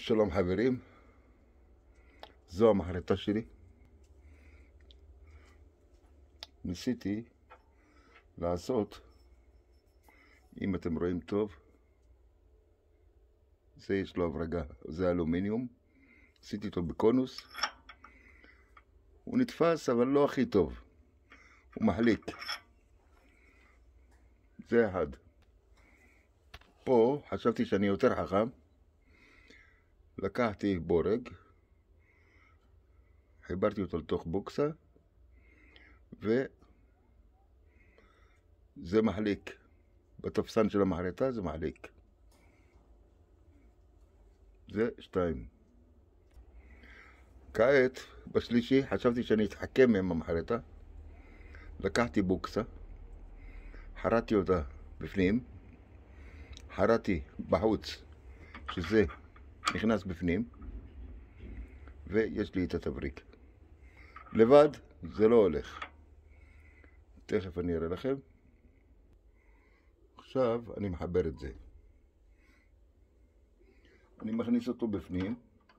שלום חברים, זו המחרטה שלי. ניסיתי לעשות, אם אתם רואים טוב, זה יש לו הברגה, זה אלומיניום. עשיתי אותו בקונוס, הוא נתפס אבל לא הכי טוב, הוא מחליק. זה אחד. פה חשבתי שאני יותר חכם, לקחתי בורג, חיברתי אותו לתוך בוקסה, וזה מחליק. בתפסן של המחרטה זה מחליק. זה 2. כעת, בשלישי, חשבתי שאני אתחכם עם המחרטה. לקחתי בוקסה, חרטתי אותה בפנים, חרטתי בחוץ, שזה נכנס בפנים, ויש לי את התבריק. לבד זה לא הולך. תכף אני אראה לכם. עכשיו אני מחבר את זה. אני מכניס אותו בפנים.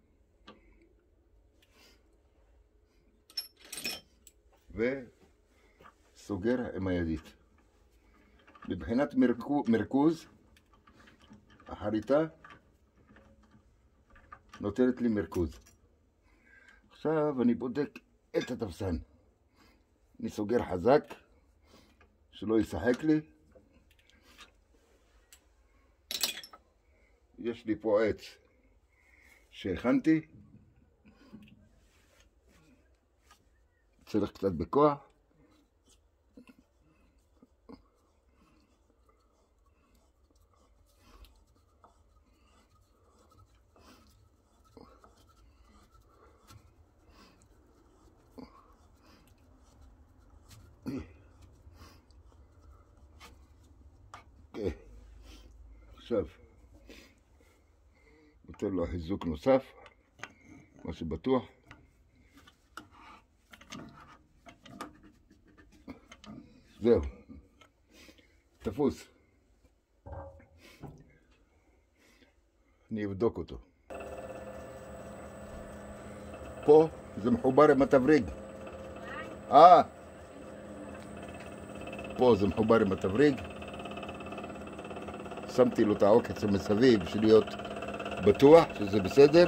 וסוגר עם הידית. מבחינת מרכוז, החריטה נותנת לי מרכוז. עכשיו אני בודק את התפסן. אני סוגר חזק, שלא ישחק לי. יש לי פה עץ שהכנתי. צריך קצת בכוח. עכשיו נותן לו חיזוק נוסף, מה שבטוח. זהו, תפוס. אני אבדוק אותו. פה זה מחובר עם התבריג. פה זה מחובר עם התבריג. שמתי לו את העוקץ מסביב בשביל להיות בטוח שזה בסדר.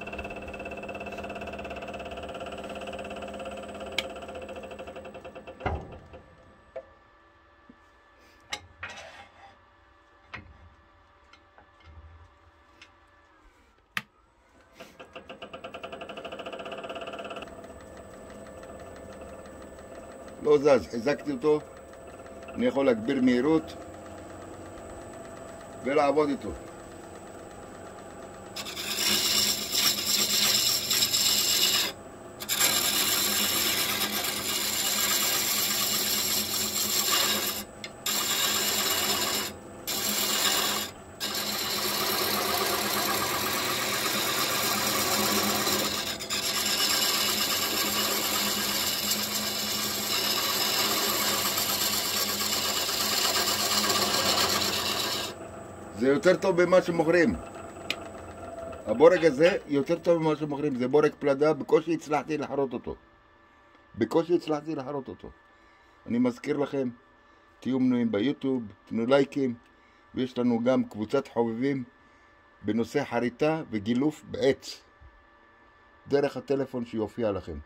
לא זז, חיזקתי אותו. אני יכול להגביר מהירות ולעבוד איתו. זה יותר טוב ממה שמוכרים. הבורג הזה יותר טוב ממה שמוכרים. זה בורג פלדה, בקושי הצלחתי לחרות אותו. אני מזכיר לכם, תהיו מנויים ביוטיוב, תנו לייקים, ויש לנו גם קבוצת חובבים בנושא חריטה וגילוף בעץ, דרך הטלפון שיופיע לכם.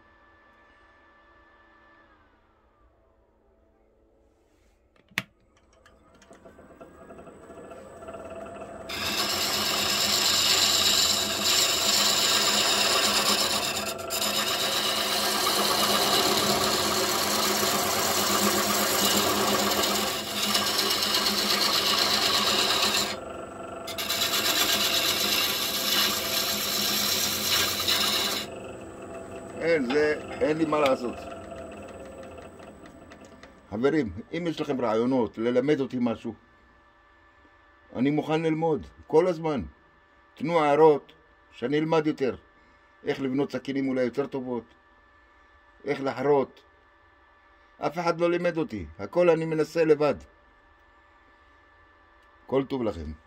אין לי מה לעשות. חברים, אם יש לכם רעיונות ללמד אותי משהו, אני מוכן ללמוד כל הזמן. תנו הערות שאני אלמד יותר. איך לבנות סכינים אולי יותר טובות, איך לחרות. אף אחד לא לימד אותי, הכל אני מנסה לבד. כל טוב לכם.